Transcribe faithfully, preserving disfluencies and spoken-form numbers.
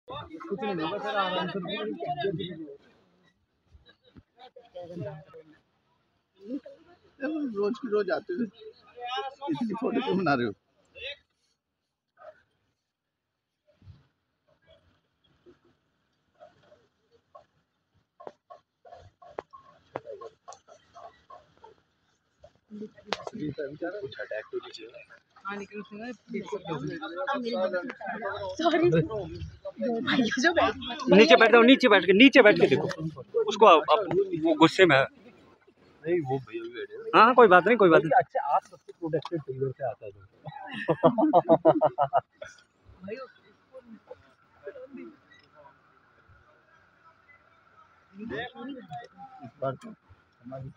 कुछ नहीं होगा सर, आराम से रोज की रोज आते हुए इतनी फोटो क्यों बना रहे हो? कुछ अटैक तो कीजिए। हाँ लेकिन उसने सॉरी जो नीचे बैठ जाओ, नीचे बैठ के नीचे बैठ के देखो उसको। आप वो गुस्से में है। नहीं वो भैया भी बैठे। हाँ हाँ कोई बात नहीं, कोई बात नहीं। अच्छा आप सबसे प्रोटेक्टेड टेलर से आता है इस बार तो हमारी